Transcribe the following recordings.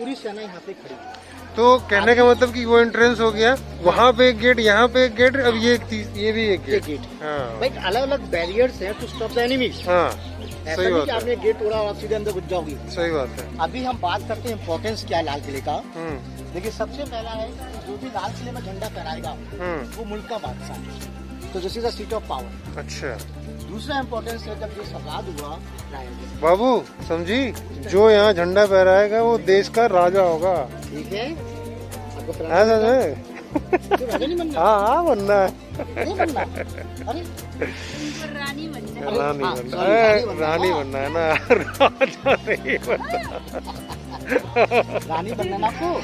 पूरी सेना यहाँ पे खड़ी है। तो कहने का मतलब कि वो एंट्रेंस हो गया, वहाँ पे एक गेट, यहाँ पे एक गेट, अब ये भी एक गेट। हाँ भाई अलग अलग बैरियर्स हैं टू स्टॉप द एनिमीज। हाँ ऐसा नहीं कि आपने गेट तोड़ा और आप सीधे अंदर घुस जाओगी। सही बात है। अभी हम बात करते हैं इम्पोर्टेंस क्या है लाल किले का। देखिए सबसे पहला है जो भी लाल किले में झंडा फहराएगा वो मुल्क का बादशाह है, तो this is the seat of power. अच्छा। दूसरा इम्पोर्टेंस है जब ये आजाद हुआ बाबू समझी, जो यहाँ झंडा फहराएगा वो देश का राजा होगा। ठीक है, ऐसा है। राजा नहीं बनना। हाँ बनना है। नहीं बनना। अरे रानी बनना है ना, राजा नहीं बनना। रानी बनना ना आपको।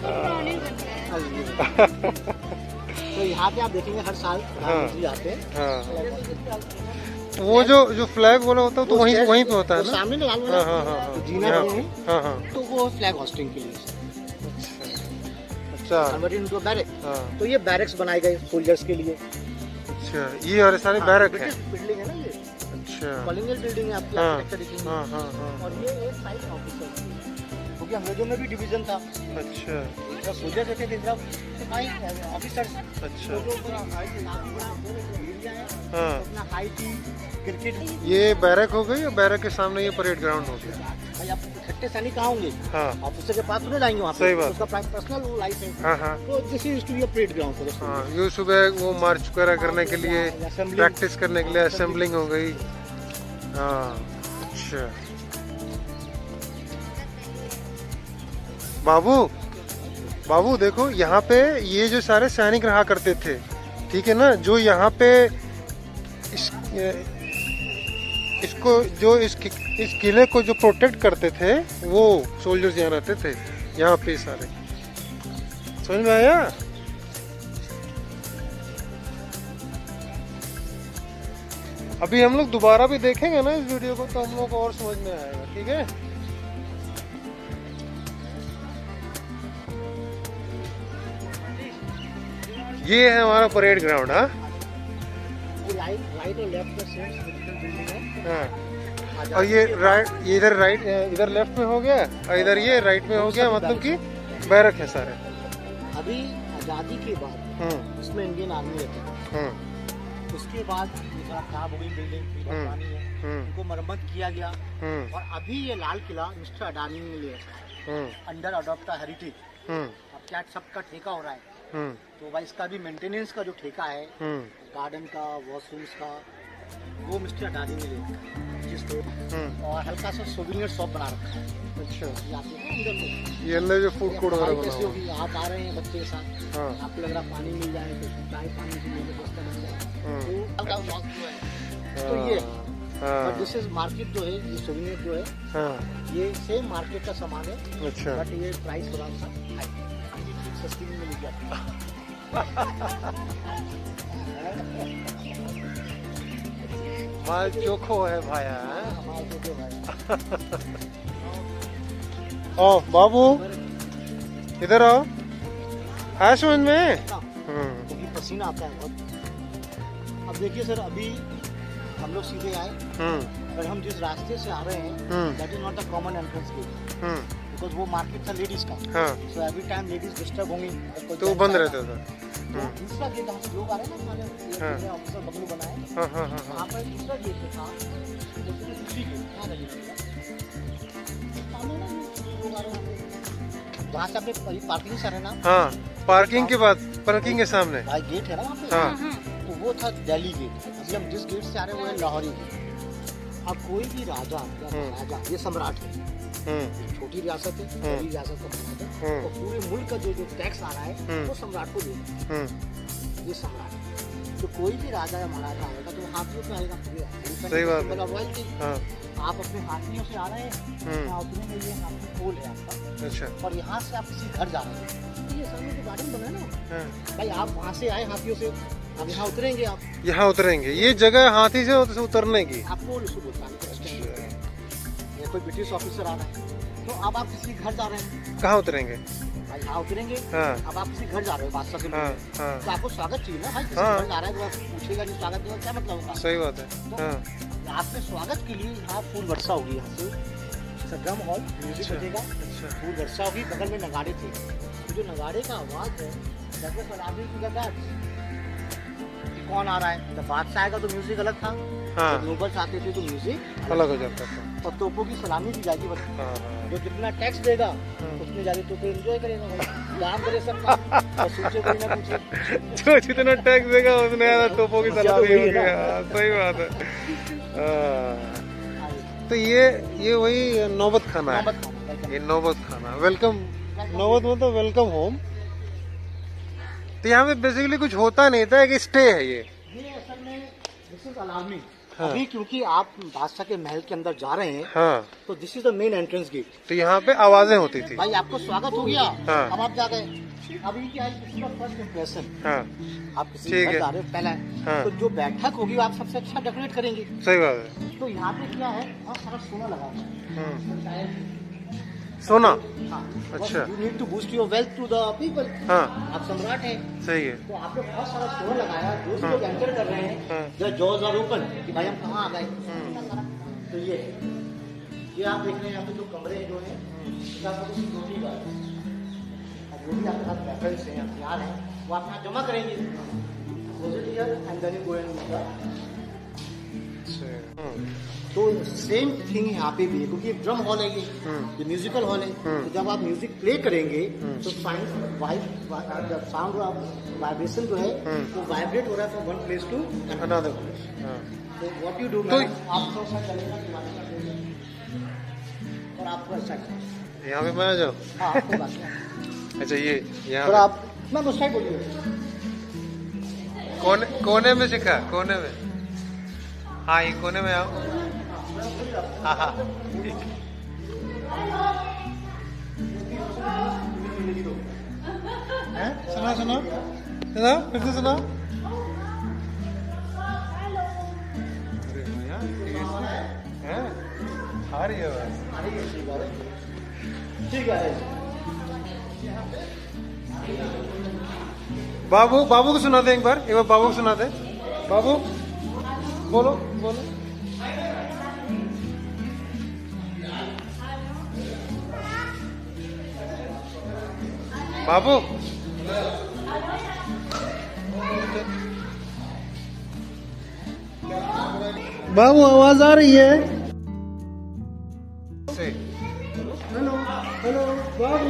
तो यहाँ पे आप देखेंगे हर साल प्रधानमंत्री आते हैं। तो वो जो फ्लैग वाला होता है तो वहीं पे होता है ना, सामने लाल वाला जीना है, तो वो फ्लैग होस्टिंग के लिए। अच्छा। बैरक। तो ये बैरक्स बनाए गए सोल्जर्स के लिए। अच्छा, ये और सारे बैरक है। बिल्डिंग है ना ये। अच्छा। कॉलोनियल बिल्डिंग है आपकी। और ये एक साइड ऑफिसर, क्योंकि अंग्रेजों में भी डिवीजन था। अच्छा। सोल्जर थे ऑफिसर्स। अच्छा। अपना हाइट क्रिकेट। ये बैरक हो गई, और बैरक के सामने ये परेड ग्राउंड हो गया। भाई आप इकट्ठे सैनिक कहाँ होंगे? हाँ। ऑफिसर के पास नहीं जाएंगे वहाँ पे। सही बात। उसका पर्सनल लाइफ है। हाँ हाँ। तो this is to be a parade ground. हाँ, ये सुबह वो मार्च वगैरह करने के लिए, प्रैक्टिस करने के लिए असेंबलिंग हो गई। हाँ। अच्छा बाबू देखो, यहाँ पे ये जो सारे सैनिक रहा करते थे, ठीक है ना, जो यहाँ पे इसको जो इस किले को जो प्रोटेक्ट करते थे वो सोल्जर्स यहाँ रहते थे, यहाँ पे सारे। समझ में आया? अभी हम लोग दोबारा भी देखेंगे ना इस वीडियो को, तो हम लोग को और समझ में आएगा। ठीक है। ये है हमारा परेड ग्राउंड। हाँ, राइट और लेफ्ट में हाँ। और ये इधर लेफ्ट में हो गया, और इधर ये राइट में हो गया, मतलब कि बैरक है सारे। अभी आजादी के बाद इसमें इंडियन आर्मी रहती है। उसके बाद खराब हो गई बिल्डिंग, पुरानी है, उनको मरम्मत किया गया। और अभी ये लाल किला मिस्टर अडानी ने ले रखा है अंडर अडॉप्ट हेरिटेज। अब क्या सबका ठेका हो रहा है, तो भाई इसका भी मेंटेनेंस का जो ठेका है, गार्डन का, वॉशरूम्स का, वो मिस्टर अडानी ने ले रखा है जिसको। और हल्का सा सोविनियर शॉप बना रखा है। अच्छा। ये अंदर जो फूड कोर्ट वगैरह बना हुआ है। आप आ रहे हैं बच्चे के साथ, आपको लग रहा पानी मिल जाए तो चाय पानी की व्यवस्था मिल जाए, तो ये। बट दिस इज मार्केट जो है, ये सोविनियर जो है, ये सेम मार्केट का सामान है। अच्छा। बट ये प्राइस थोड़ा सा हाई, सस्ती में मिल जाती है। माल चोखो है भाया। ओ बाबू इधर आओ, है समझ में? क्योंकि पसीना आता है बहुत। अब देखिए सर, अभी हम लोग सीधे आए, अगर हम जिस रास्ते से आ रहे हैं, that is not the common entrance gate, because वो मार्केट था लेडीज का। So every time ladies disturb होंगी तो बंद रहता था। दूसरा गेट हम लोग आ रहे हैं ना, ऑफिसर बंगलो बनाए, वहाँ पर दूसरा गेट था, दूसरी गेट वहाँ से अपने पार्किंग से ना। हाँ, पार्किंग के बाद, पार्किंग के सामने गेट है ना वहाँ पे। तो वो था दिल्ली गेट। अभी हम जिस गेट से आ रहे हैं वो है लाहौरी गेट। अब कोई भी राजा या महाराजा, ये सम्राट है, छोटी रियासत है, बड़ी रियासत का सम्राट है, तो पूरे मुल्क का जो टैक्स आ रहा है वो सम्राट को देना। ये सम्राट है, तो कोई भी राजा या महाराजा आएगा तो हाथियों से आएगा। सही बात है। आप अपने हाथियों से आ रहे हैं, यहाँ उतरेंगे, ये हाथी पोल है आपका। अच्छा। और यहाँ से आप किसी घर जा रहे हैं, तो ये सामने जो गार्डन बना है ना, भाई आप वहाँ से आए हाथियों से, अब यहाँ उतरेंगे, आप यहाँ उतरेंगे, ये जगह हाथी से उतरने की आपको बोलता है। ये कोई ब्रिटिश ऑफिसर आ रहा है, तो अब आप किसी घर जा रहे हैं, कहाँ उतरेंगे? भाई यहाँ उतरेंगे। अब आप किसी घर जा रहे हो बादशाह के, तो आपको स्वागत चाहिए ना भाई। किसी घर जा रहा है तो पूछेगा नहीं स्वागत देगा, क्या मतलब होगा? सही बात है। आपके स्वागत के लिए यहाँ फूल वर्षा होगी, यहाँ से ड्रम हॉल, म्यूजिक बजेगा, अच्छा। फूल वर्षा होगी, बगल में नगाड़े थे। तो जो नगाड़े का आवाज है, जैसे सलामी की गदा कौन आ रहा है, जब बादशाह आएगा तो म्यूजिक अलग था, हाँ। जब नोबल्स आते थे तो म्यूजिक अलग हो जाता था। और तोपों की सलामी दी जाती है। हाँ। जो जितना टैक्स देगा उतने ज्यादा तोपे एंजॉय करेगा भाई, काम करे सब काम, और सोचे कोई ना पूछे। जो जितना टैक्स देगा उतने ज्यादा तोपों की सलामी होगी। सही बात है। तो ये वही नौबत खाना है, ये नौबत खाना, वेलकम नौबत मतलब वेलकम होम। तो यहाँ पे बेसिकली कुछ होता नहीं था, एक स्टे है ये असल में दिस इज अलार्मिंग। अभी क्योंकि आप बादशाह के महल के अंदर जा रहे हैं, हाँ। तो this is the main entrance gate. तो यहाँ पे आवाजें होती थी। भाई आपको स्वागत हो गया, हाँ। अब आप जा गए। अभी क्या है, फर्स्ट इम्प्रेशन, हाँ। आप किसी ठीक घर है। जा रहे हो पहला है, हाँ। तो जो बैठक होगी वो आप सबसे अच्छा डेकोरेट करेंगे। सही बात है। तो यहाँ पे क्या है, बहुत सारा सोना लगा हुआ है। सोना, हाँ। अच्छा। You need to boost your wealth to the people. हाँ। आप सम्राट हैं, सही है। तो आपने बहुत सारा सोना लगाया। जो लोग एंटर कर रहे हैं, द जॉज आर ओपन, कि भाई हम कहाँ आ गए। तो ये आप देख रहे हैं, यहाँ पे जो कमरे जो हैं, इसका आपको सिक्योरिटी गार्ड, अब वो भी आपके पास वेपन्स हैं, हथियार हैं, वो आप यहाँ जमा करेंगे। And then you go and तो सेम थिंग यहाँ पे भी है, क्योंकि एक ड्रम हॉल है ये म्यूजिकल हॉल है। तो जब आप म्यूजिक प्ले करेंगे तो साउंड वाइब्रेशन जो है वो वाइब्रेट हो रहा है from one place to another place. तो व्हाट यू डू, तो आप थोड़ा सा चलेगा और आपको अच्छा यहाँ पे मैं आ जाऊँ। हाँ, आपको बात है। अच्छा, ये यहाँ थोड़ा आप मैं उस साइड बोलिए। कोने में सिखा, कोने में। हाँ, ये कोने में आओ। हाँ हाँ, ठीक। सुना सुना सुना, फिर से सुना। आ रही है बस। ठीक है। बाबू को सुना दे एक बार बाबू को सुना दे। बाबू बोलो बोलो। बाबू बाबू आवाज आ रही है। हेलो हेलो बाबू।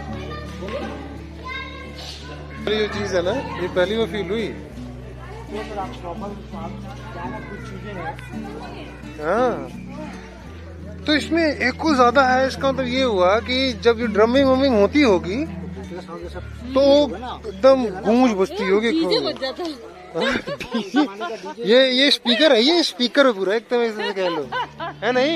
ये चीज है ना, ये पहली बार फील हुई। हाँ, तो इसमें एक को ज्यादा है, इसका मतलब ये हुआ कि जब ये ड्रमिंग वमिंग होती होगी तो एकदम गूंज बजती होगी। ये स्पीकर है, ये स्पीकर है पूरा एकदम, ऐसे कह लो, है नहीं।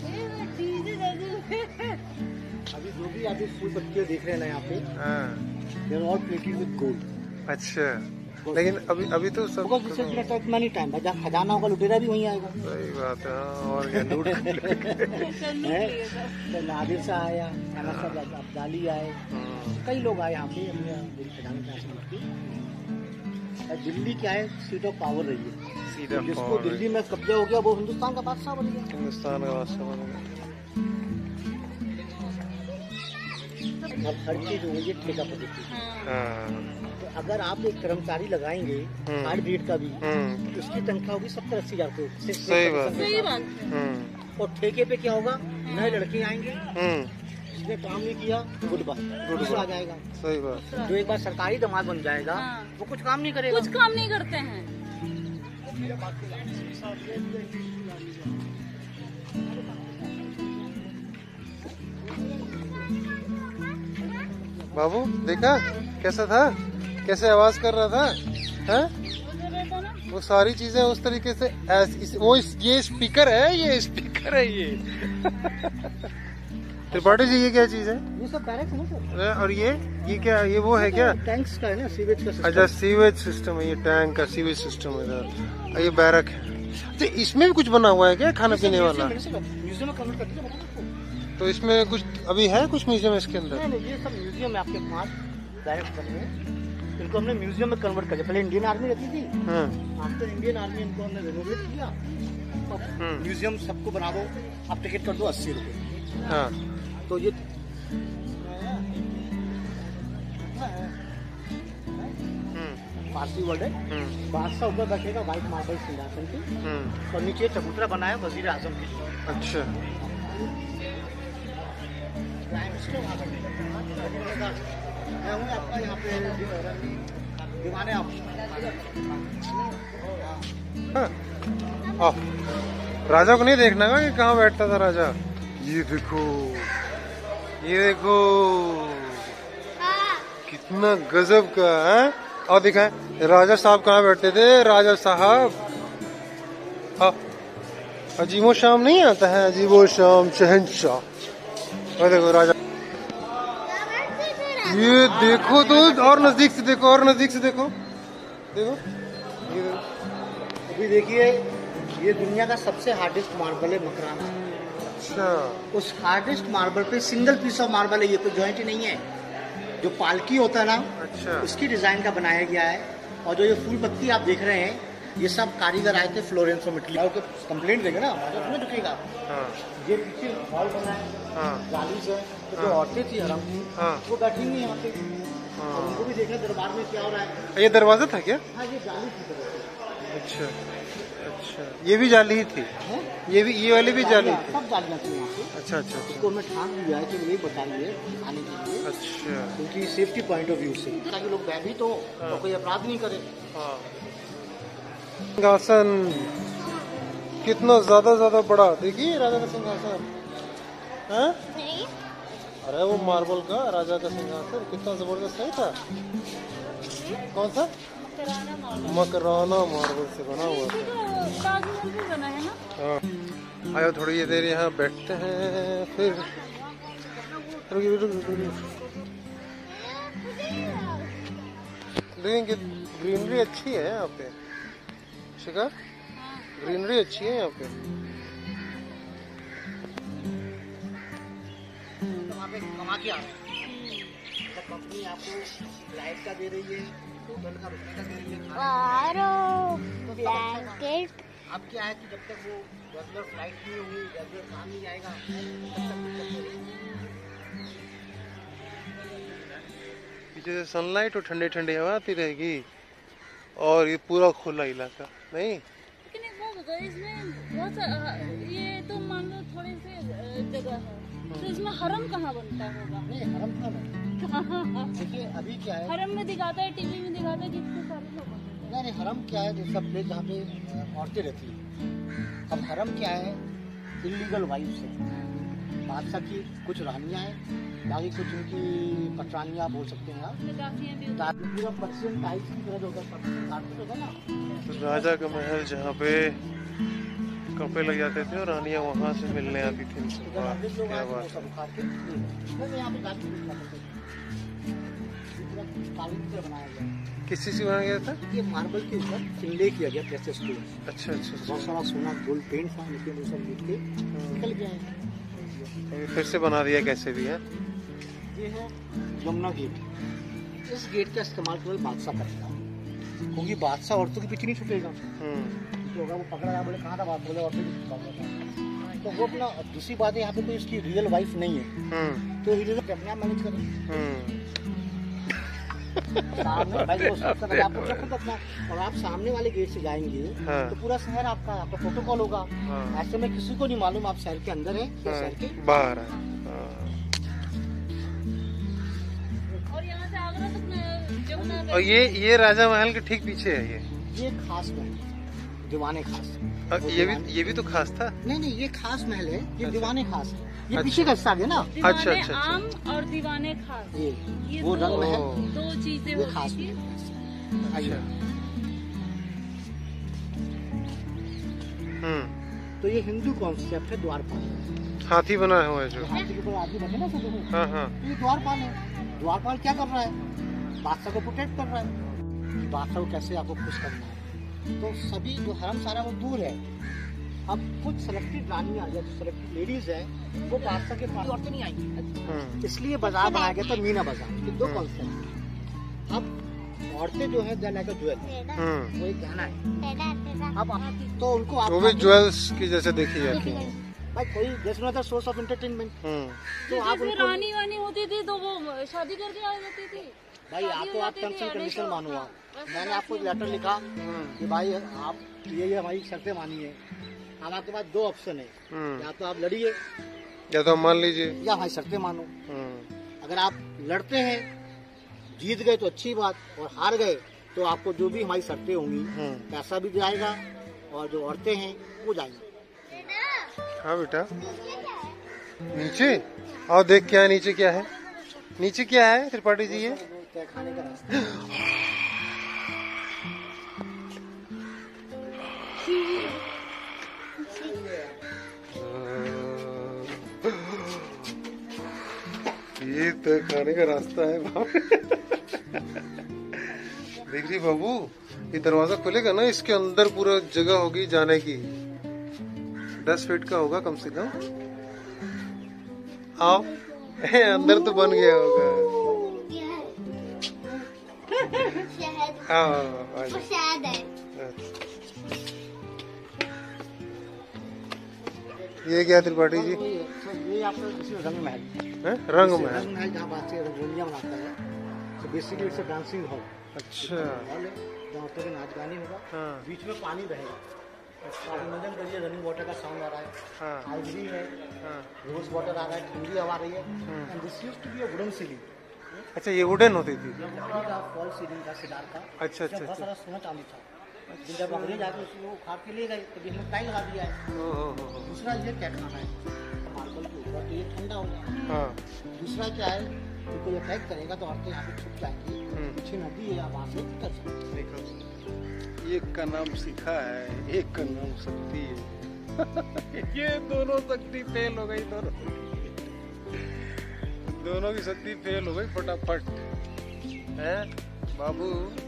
अभी जो भी आप फूल पत्तियां देख रहे हैं ना यहाँ पे, they are all plated with gold। अच्छा, लेकिन अभी तो सब मनी टाइम भाई, जहाँ खजाना होगा लुटेरा भी वहीं आएगा। सही बात है। और क्या लूट तो नादिर शाह आया, अब्दाली आए, कई लोग आए यहाँ पे अपने खजाने के। दिल्ली क्या है, सीट ऑफ पावर रही है। जिसको दिल्ली में कब्जा हो गया वो हिंदुस्तान का बादशाह बन गया। हिंदुस्तान का बादशाह बन गया। अब हर चीज हो गई है ठेका पद्धति। तो अगर आप एक कर्मचारी लगाएंगे हार्ड रेट का भी, तो उसकी तनख्वाह होगी 70-80 हजार को। सही बात। और ठेके पे क्या होगा, नए लड़के आएंगे, जिसने काम नहीं किया गुड बाय आ जाएगा। सही बात। जो एक बार सरकारी दामाद बन जाएगा वो कुछ काम नहीं करेगा, कुछ काम नहीं करते हैं। बाबू देखा कैसा था, कैसे आवाज कर रहा था, हैं? वो सारी चीजें उस तरीके से ये स्पीकर है, ये स्पीकर है ये। त्रिपाठी जी, ये क्या चीज है? ये सब बैरक्स है ना सर। और ये क्या, ये वो है क्या? टैंक्स का है ना, सीवेज का सिस्टम। अच्छा, सीवेज सिस्टम है, ये टैंक का सीवेज सिस्टम है। ये बैरक है। तो इसमें भी कुछ बना हुआ है क्या, खाना पीने वाला? म्यूजियम में कन्वर्ट करके बता। तो इसमें कुछ अभी है, कुछ म्यूजियम इसके अंदर? नहीं, ये सब म्यूजियम है आपके पास डायरेक्ट बने। इनको हमने म्यूजियम में कन्वर्ट कर दिया। पहले इंडियन आर्मी रहती थी, आफ्टर इंडियन आर्मी इनको हमने रेनोवेट किया। म्यूजियम सबको बना दो, आप टिकट कर दो 80 रुपए। हाँ। तो ये फारसी वर्ड है। बादशाह ऊपर बैठेगा व्हाइट मार्बल सिंहासन पे, और नीचे चबूतरा बनाया वजीर आजम के लिए। अच्छा। मैं हूँ आपका यहाँ पे दीवाने आप। राजा को नहीं देखना का कि कहाँ बैठता था राजा। ये देखो, ये देखो कितना गजब का है। और दिखाए राजा साहब कहाँ बैठते थे। राजा साहब अजीबो शाम नहीं आता है, अजीबो शाम शहंशाह। और देखो राजा, ये देखो तो, और नजदीक से देखो, और नजदीक से देखो, देखो ये देखो। अभी देखिए, ये दुनिया का सबसे हार्डेस्ट मार्बल है मकराना। अच्छा। उस हार्डेस्ट मार्बल पे सिंगल पीस ऑफ मार्बल है, ये कोई जॉइंट ही नहीं है। जो पालकी होता है ना, अच्छा, उसकी डिजाइन का बनाया गया है। और जो ये फूल पत्ती आप देख रहे हैं, ये सब कारीगर आए थे फ्लोरेंस और इटली। और कंप्लेंट देंगे ना, उसमें रुकेगा। ये पीछे हॉल बना है, जाली से, तो जो औरतें थी हरम की, वो बैठेंगी यहाँ पे। और उनको भी देखना दरबार में क्या हो रहा है। ये दरवाजा था क्या? हाँ, ये जाली थी। अच्छा अच्छा, ये भी जाली ही थी। ये भी, ये वाली भी जाली थी। सब जालियाँ थी यहाँ पे। अच्छा अच्छा। इसको मैं ठान दिया है कि यही बताइए आने के लिए। अच्छा। क्योंकि सेफ्टी पॉइंट ऑफ व्यू से, ताकि लोग भयभीत हो और कोई अपराध नहीं करे। सिंहासन कितना ज्यादा बड़ा, देखिए राजा का सिंहासन। अरे वो मार्बल का राजा का सिंहासन कितना जबरदस्त है था। कौन सा? मकराना मार्बल से बना हुआ था। ताजमहल भी बना है ना। आयो थोड़ी देर यहाँ बैठते हैं, फिर देखेंगे। ग्रीनरी अच्छी है यहाँ पे, शिखा, ग्रीनरी अच्छी है यहाँ पे। कमा के आ रहे हैं, कंपनी आपको लाइट का दे रही है, होटल का रुकने का दे रही है, ब्लैंकेट। अब क्या है कि जब तक वो रेगुलर फ्लाइट नहीं होगी, रेगुलर काम नहीं आएगा, तब तक पीछे से सनलाइट और ठंडी ठंडी हवा आती रहेगी, और ये पूरा खुला इलाका नहीं। लेकिन एक बात होगा, इसमें बहुत ये तो मान लो थोड़ी सी जगह है, तो इसमें हरम कहाँ बनता होगा? नहीं, हरम कहाँ है? देखिए अभी क्या है, हरम में दिखाता है, टीवी में दिखाता है कि इतने सारे लोग होते हैं। नहीं, हरम क्या है, सब प्लेस जहाँ पे औरतें रहती हैं। अब हरम क्या है, इलीगल वाइफ है। बादशाह की कुछ रानियाँ हैं, बाकी कुछ उनकी पटरानियाँ बोल सकते हैं आप। पूरा पर्शियन टाइप की तरह होगा ना। राजा का महल जहाँ पे कपड़े लग जाते थे और रानियाँ वहाँ से मिलने आती थी। क्या बात है। किस चीज़ से बनाया गया था? ये मार्बल के ऊपर इंले किया गया प्रेशर स्टोन। अच्छा अच्छा। बहुत सारा सोना गोल्ड पेंट था, लेकिन वो सब नीचे निकल गया है। फिर से बना दिया कैसे भी है। ये है यमुना गेट। इस गेट का इस्तेमाल केवल बादशाह करेगा, क्योंकि बादशाह औरतों के पीछे नहीं छुपेगा। जो होगा वो पकड़ा, बोले कहाँ था बात, बोले औरतों की तो वो अपना। दूसरी बात है, यहाँ पे कोई उसकी रियल वाइफ नहीं है, तो इधर अपने आप मैनेज करें। सामने भाई वो आपको खुद अपना, और आप सामने वाले गेट से जाएंगे तो पूरा शहर आपका प्रोटोकॉल होगा। ऐसे में किसी को नहीं मालूम आप शहर के अंदर है या शहर के बाहर है। और यहाँ से आगरा तक जमुना। और ये राजा महल के ठीक पीछे है। ये खास महल, दीवाने खास। ये भी तो खास था। नहीं, ये खास महल है, ये दीवाने खास है। ये पीछे का हिस्सा है ना। अच्छा अच्छा। आम और दीवाने खास, ये वो रंग महल, दो चीजें ये खास होती महल। अच्छा। तो ये हिंदू कॉन्सेप्ट है द्वारपाल। हाथी बना हुआ है जो। हाथी के ऊपर आदमी बैठे ना सब। हाँ हाँ। ये द्वारपाल है। द्वारपाल क्या कर रहा है, बादशाह को प्रोटेक्ट कर रहा है, बादशाह को कैसे आपको खुश करना है। तो सभी जो हरम सारा वो दूर है। अब कुछ सेलेक्टेड रानियां या जो सेलेक्टेड लेडीज है, वो बादशाह के पास औरतें नहीं आएंगी, इसलिए बाजार बनाया गया था, मीना बाजार। ये दो कॉन्सेप्ट। अब औरतें जो है लाइक अ ज्वेल, वो एक गहना है। अब तो उनको आप वो भी ज्वेल्स की जैसे देखी जाती है। भाई कोई देश में सोर्स ऑफ एंटरटेनमेंट। तो आप फिर रानी वानी होती थी तो वो शादी करके आ जाती थी। भाई आपको आप टर्म्स एंड कंडीशन मानो। आप मैंने आपको एक लेटर लिखा कि भाई आप ये हमारी शर्तें मानिए। अब आपके पास दो ऑप्शन है, या तो आप लड़िए या तो मान लीजिए या हमारी शर्तें मानो। अगर आप लड़ते हैं जीत गए तो अच्छी बात, और हार गए तो आपको जो भी हमारी शर्तें होंगी पैसा भी जाएगा और जो औरतें हैं वो जाएंगी। हाँ बेटा नीचे आओ, देख क्या है नीचे, क्या है नीचे, क्या है त्रिपाठी जी ये खाने का रास्ता। ये तो खाने का रास्ता है बाबू। देख रही बाबू, ये दरवाजा खुलेगा ना, इसके अंदर पूरा जगह होगी जाने की। 10 फीट का होगा कम से कम। आओ अंदर तो बन गया होगा। शहद है। ये क्या त्रिपाठी जी? ये आपका रंग महल है? रंग महल। रंग महल जहाँ बात से रंगोलियाँ बनाता है। तो बेसिकली इट्स डांसिंग हॉल। अच्छा हॉल है जहाँ औरतों के नाच गाने होगा। हाँ। बीच में पानी बहेगा, मनोरंजन करिए, रनिंग वाटर का साउंड आ रहा है। हाँ। आइवरी है, रोज वाटर आ रहा है, ठंडी हवा आ रही है। And this used to be a wooden ceiling. अच्छा ये वुडन होती थी? लकड़ी का फॉल सीलिंग का सिदार का। अच्छा अच्छा बहुत सारा सोना चांदी था। जब अंग्रेज आके उसको उखाड़ के ले गए तो बीच में टाइल लगा दिया है। दूसरा ये क्या खाना है मार्बल के ऊपर, तो ये ठंडा हो गया। हाँ। दूसरा क्या है, कोई अटैक करेगा तो औरतें यहाँ पे छुप जाएंगी। पीछे नदी है, वहाँ से उतर सकती। देखो एक का नाम शिखा है, एक का नाम शक्ति है। ये दोनों शक्ति फेल हो गई, दोनों की शक्ति फेल हो गई फटाफट। है बाबू,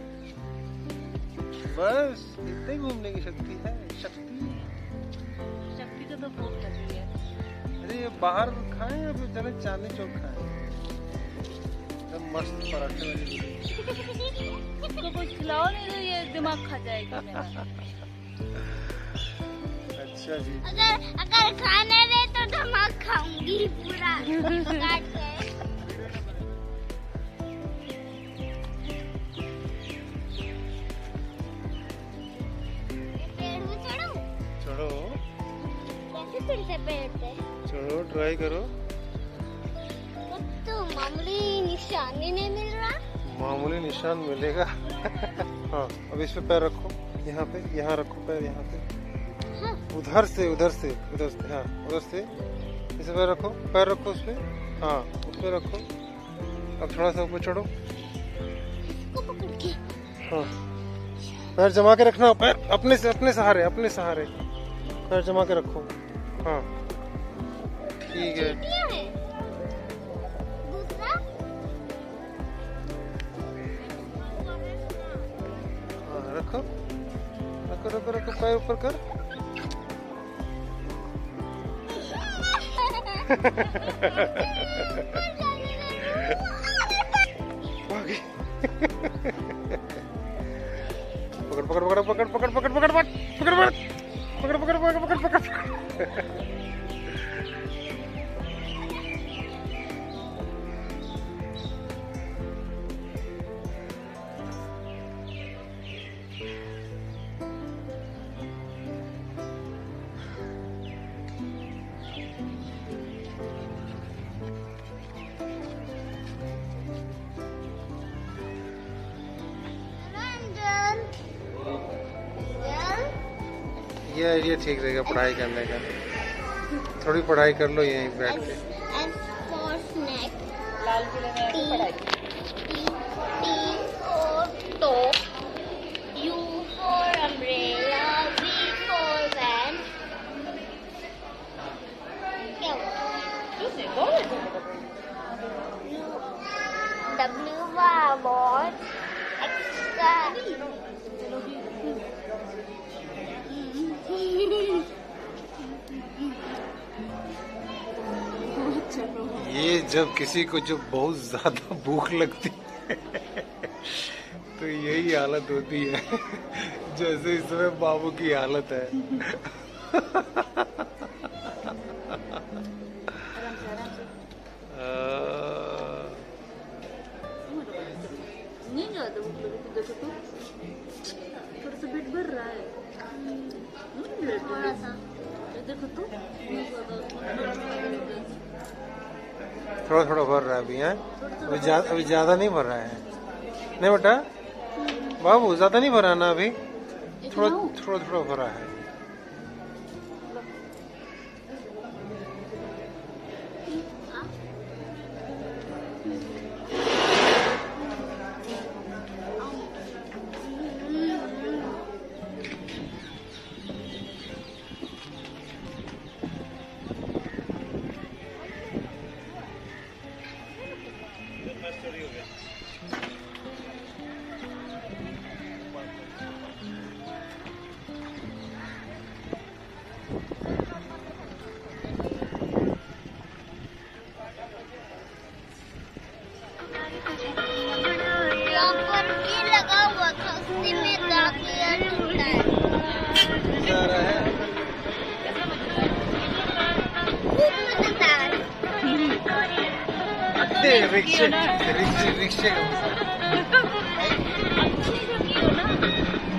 बस इतने घूमने की शक्ति है। शक्ति को तो भूख लगी है। अरे ये बाहर खाए या फिर चले चांदनी चौक खाए? मस्त पराठे वाली। इसको कुछ खिलाओ नहीं तो ये दिमाग खा जाएगा मेरा। अच्छा जी। अगर खाने दे तो दिमाग खाऊंगी पूरा काट के। चलो ट्राई करो। तो मामूली निशान ही नहीं मिल रहा। मामूली निशान मिलेगा। हाँ अब इस पे पैर रखो, यहाँ पे, यहाँ रखो पैर, यहाँ पे। हाँ। उधर से हाँ उधर से इस पैर रखो, पैर रखो उस पे। हाँ उस पे रखो। अब थोड़ा सा ऊपर चढ़ो। हाँ पैर जमा के रखना, पैर अपने सहारे पैर जमा के रखो। हाँ ठीक है। हाँ रखो पैर ऊपर कर। पकड़। ये आइडिया ठीक रहेगा पढ़ाई करने का। थोड़ी पढ़ाई कर लो यहीं बैठ के। लाल किले में आके पढ़ाई। ये जब किसी को जब बहुत ज्यादा भूख लगती है तो यही हालत होती है, जैसे इस समय बाबू की हालत है। ज्यादा भूख लगी तो देखो तो थोड़ा सा पेट भर रहा है। थोड़ा सा देखो तो थोड़ा थोड़ा भर रहा है अभी है, अभी ज्यादा नहीं भर रहा है। नहीं बेटा बाबू ज्यादा नहीं भरा ना अभी, थोड़ा थोड़ा थोड़ा भरा है। यहाँ पर की लगा हुआ था, उसी में दाखिला टूटा है। खूब मजेदार। रिक्शे रिक्शे रिक्शे अच्छी लगी हो ना।